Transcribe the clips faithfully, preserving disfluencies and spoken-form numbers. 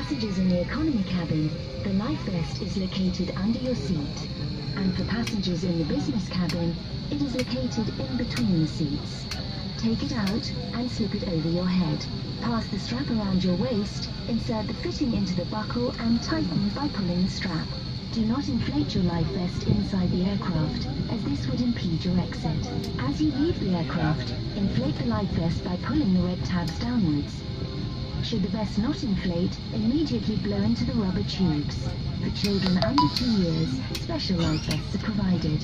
passengers in the economy cabin, the life vest is located under your seat. And for passengers in the business cabin, it is located in between the seats. Take it out and slip it over your head. Pass the strap around your waist, insert the fitting into the buckle and tighten by pulling the strap. Do not inflate your life vest inside the aircraft, as this would impede your exit. As you leave the aircraft, inflate the life vest by pulling the red tabs downwards. Should the vest not inflate, immediately blow into the rubber tubes. For children under two years, special life vests are provided.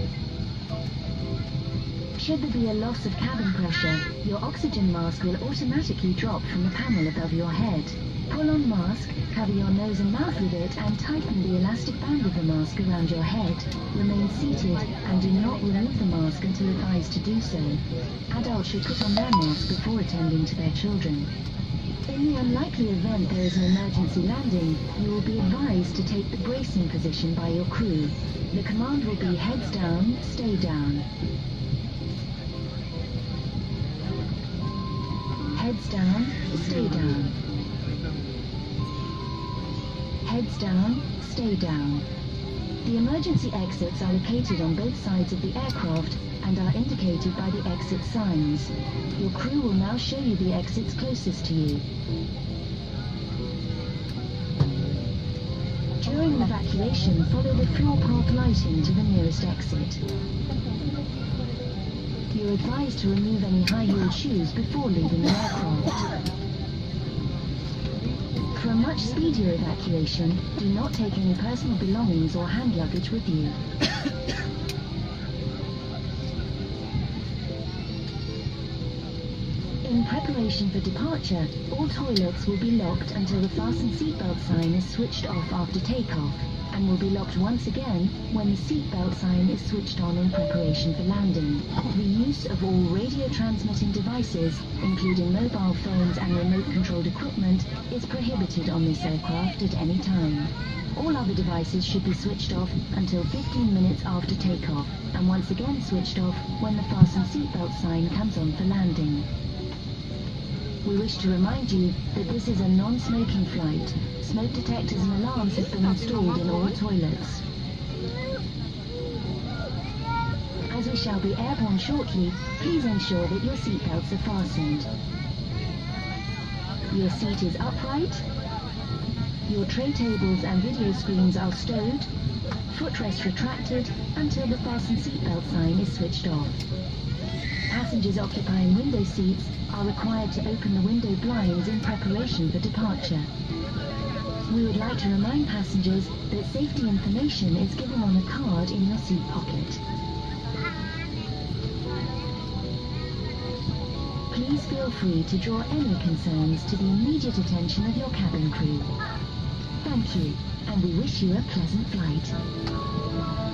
Should there be a loss of cabin pressure, your oxygen mask will automatically drop from the panel above your head. Pull on mask, cover your nose and mouth with it and tighten the elastic band of the mask around your head. Remain seated and do not remove the mask until advised to do so. Adults should put on their mask before attending to their children. In the unlikely event there is an emergency landing, you will be advised to take the bracing position by your crew. The command will be heads down, stay down. Heads down, stay down. Heads down, stay down. The emergency exits are located on both sides of the aircraft and are indicated by the exit signs. Your crew will now show you the exits closest to you. During evacuation, follow the floor path lighting to the nearest exit. You're advised to remove any high-heeled shoes before leaving the aircraft. For a much speedier evacuation, do not take any personal belongings or hand luggage with you. In preparation for departure, all toilets will be locked until the fasten seatbelt sign is switched off after takeoff, and will be locked once again when the seatbelt sign is switched on in preparation for landing. The use of all radio transmitting devices, including mobile phones and remote-controlled equipment, is prohibited on this aircraft at any time. All other devices should be switched off until fifteen minutes after takeoff, and once again switched off when the fasten seatbelt sign comes on for landing. We wish to remind you that this is a non-smoking flight. Smoke detectors and alarms have been installed in all toilets. As we shall be airborne shortly, please ensure that your seatbelts are fastened. Your seat is upright. Your tray tables and video screens are stowed. Footrest retracted until the fasten seatbelt sign is switched off. Passengers occupying window seats are required to open the window blinds in preparation for departure. We would like to remind passengers that safety information is given on a card in your seat pocket. Please feel free to draw any concerns to the immediate attention of your cabin crew. Thank you, and we wish you a pleasant flight.